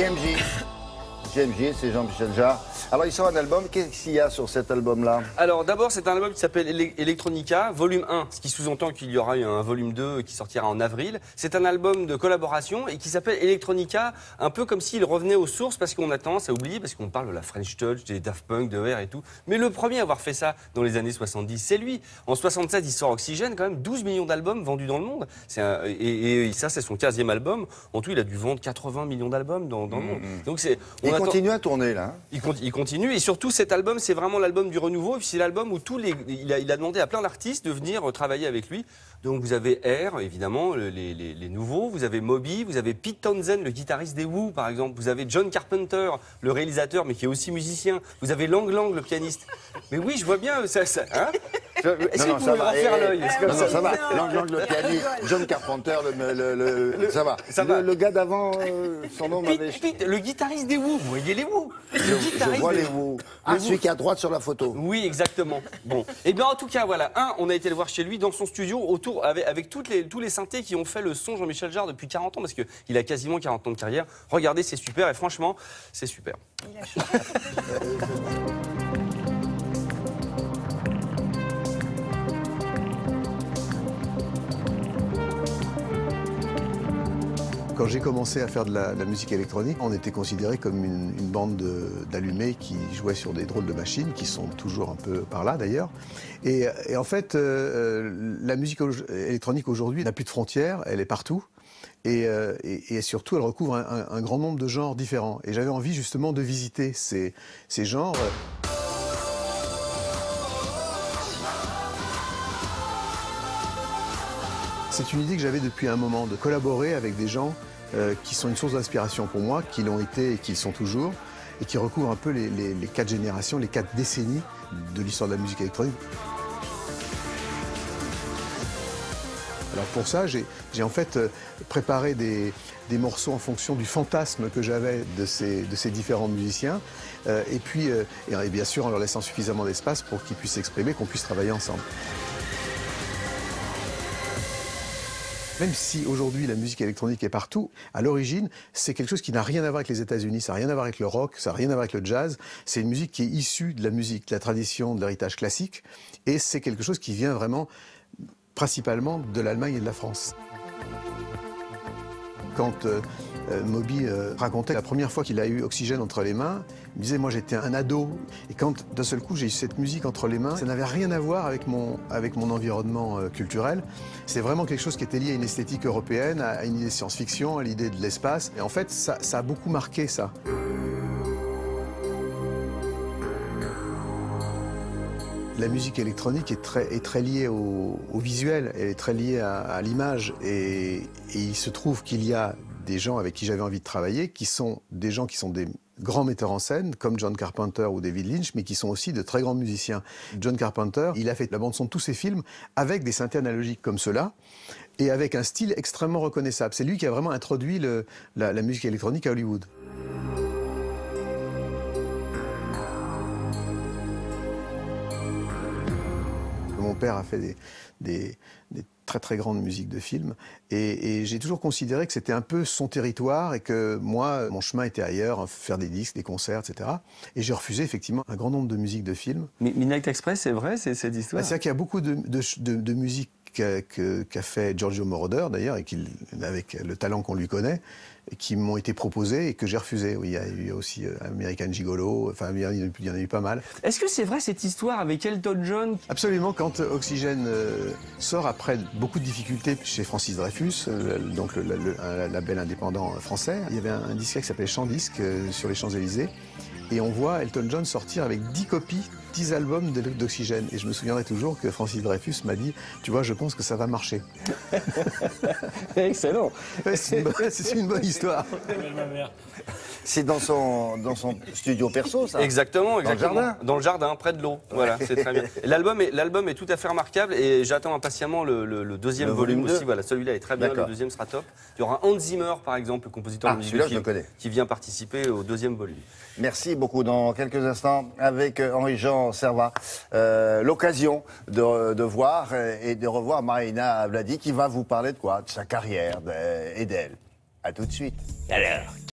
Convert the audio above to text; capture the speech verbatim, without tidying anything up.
J M J. J M J, c'est Jean-Michel Jarre. Alors, il sort un album. Qu'est-ce qu'il y a sur cet album-là? Alors, d'abord, c'est un album qui s'appelle Ele- Electronica, volume un, ce qui sous-entend qu'il y aura un volume deux qui sortira en avril. C'est un album de collaboration et qui s'appelle Electronica, un peu comme s'il revenait aux sources, parce qu'on a tendance à oublier, parce qu'on parle de la French Touch, des Daft Punk, de R et tout. Mais le premier à avoir fait ça dans les années soixante-dix, c'est lui. En soixante-sept, il sort Oxygène, quand même douze millions d'albums vendus dans le monde. C'est un- et, et ça, c'est son quinzième album. En tout, il a dû vendre quatre-vingts millions d'albums dans, dans le monde. Donc, c'est, on Il attend- continue à tourner, là. hein. Il, conti- il continue et surtout cet album, c'est vraiment l'album du renouveau. Et puis c'est l'album où tous les, il a, il a demandé à plein d'artistes de venir euh, travailler avec lui. Donc vous avez R, évidemment, le- les, les- les nouveaux. Vous avez Moby, vous avez Pete Townshend, le guitariste des Who, par exemple. Vous avez John Carpenter, le réalisateur, mais qui est aussi musicien. Vous avez Lang Lang, le pianiste. Mais oui, je vois bien ça. ça hein Est-ce Non, que non, vous ça pouvez va. refaire Eh, l'œil? Est-ce que Non, non, ça- ça va. Lang Lang, le pianiste, John Carpenter, le, le- le- le- ça va. ça le, va. le gars d'avant, euh, son nom m'avait... Pete, Pete, le guitariste des Who, vous voyez les Who. Le Je, je guitariste vois des les vous. Ah, celui qui est à droite sur la photo. Oui, exactement. Bon, et bien en tout cas, voilà. Un, on a été le voir chez lui dans son studio, autour avec, avec toutes les, tous les synthés qui ont fait le son Jean-Michel Jarre depuis quarante ans, parce qu'il a quasiment quarante ans de carrière. Regardez, c'est super, et franchement, c'est super. Quand j'ai commencé à faire de la, de la musique électronique, on était considéré comme une, une bande de- d'allumés qui jouaient sur des drôles de machines, qui sont toujours un peu par là d'ailleurs. Et, et en fait, euh, la musique au- électronique aujourd'hui n'a plus de frontières, elle est partout. Et, euh, et- et surtout, elle recouvre un, un- un grand nombre de genres différents. Et j'avais envie justement de visiter ces, ces genres. C'est une idée que j'avais depuis un moment, de collaborer avec des gens euh, qui sont une source d'inspiration pour moi, qui l'ont été et qui le sont toujours, et qui recouvrent un peu les, les- les quatre générations, les quatre décennies de l'histoire de la musique électronique. Alors pour ça, j'ai j'ai en fait euh, préparé des, des morceaux en fonction du fantasme que j'avais de ces, de ces différents musiciens, euh, et puis, euh, et, et bien sûr en leur laissant suffisamment d'espace pour qu'ils puissent s'exprimer, qu'on puisse travailler ensemble. Même si aujourd'hui la musique électronique est partout, à l'origine, c'est quelque chose qui n'a rien à voir avec les États-Unis, ça n'a rien à voir avec le rock, ça n'a rien à voir avec le jazz. C'est une musique qui est issue de la musique, de la tradition, de l'héritage classique, et c'est quelque chose qui vient vraiment principalement de l'Allemagne et de la France. Quand euh, euh, Moby euh, racontait la première fois qu'il a eu Oxygène entre les mains, il me disait, moi j'étais un ado, et quand d'un seul coup j'ai eu cette musique entre les mains, ça n'avait rien à voir avec mon, avec mon environnement euh, culturel. C'est vraiment quelque chose qui était lié à une esthétique européenne, à une idée de science-fiction, à l'idée de l'espace. Et en fait, ça, ça a beaucoup marqué ça. La musique électronique est très, est très liée au, au visuel, elle est très liée à, à l'image. Et, et il se trouve qu'il y a des gens avec qui j'avais envie de travailler, qui sont des gens qui sont des grands metteurs en scène, comme John Carpenter ou David Lynch, mais qui sont aussi de très grands musiciens. John Carpenter, il a fait la bande-son de tous ses films avec des synthés analogiques comme ceux-là, et avec un style extrêmement reconnaissable. C'est lui qui a vraiment introduit le, la, la musique électronique à Hollywood. Mon père a fait des, des, des très très grandes musiques de films et, et j'ai toujours considéré que c'était un peu son territoire et que moi, mon chemin était ailleurs, faire des disques, des concerts, et cetera. Et j'ai refusé effectivement un grand nombre de musiques de films. Mais Midnight Express, c'est vrai, c'est cette histoire? Bah, c'est-à-dire qu'il y a beaucoup de, de, de, de musique qu'a que, qu'a fait Giorgio Moroder d'ailleurs, et qu'il, avec le talent qu'on lui connaît, et qui m'ont été proposés et que j'ai refusé. Oui, il y a eu aussi euh, American Gigolo, enfin il y, en a, il y en a eu pas mal. Est-ce que c'est vrai cette histoire avec Elton John? Absolument, quand Oxygène euh, sort après beaucoup de difficultés chez Francis Dreyfus, euh, donc le, le, un label indépendant français, il y avait un, un disque qui s'appelait Champ-Disque euh, sur les Champs-Élysées, et on voit Elton John sortir avec dix copies, dix albums de- d'Oxygène. Et je me souviendrai toujours que Francis Dreyfus m'a dit, tu vois, je pense que ça va marcher. Excellent. Ouais, c'est une, bonne- c'est une bonne histoire. C'est dans son, dans son studio perso, ça? Exactement, exactement. Dans le jardin? Dans le jardin, près de l'eau. Voilà, c'est très bien. L'album est, l'album est tout à fait remarquable et j'attends impatiemment le, le- le deuxième Le volume, volume deux. aussi. Voilà, celui-là est très bien, le D'accord. deuxième sera top. Il y aura Hans Zimmer, par exemple, le compositeur Ah, de musique celui-là, de je le film, connais. qui vient participer au deuxième volume. Merci beaucoup. Dans quelques instants, avec euh, Henri-Jean Servat, euh, l'occasion de, de voir euh, et de revoir Marina Vladi qui va vous parler de quoi? De sa carrière de- et d'elle. À tout de suite. Alors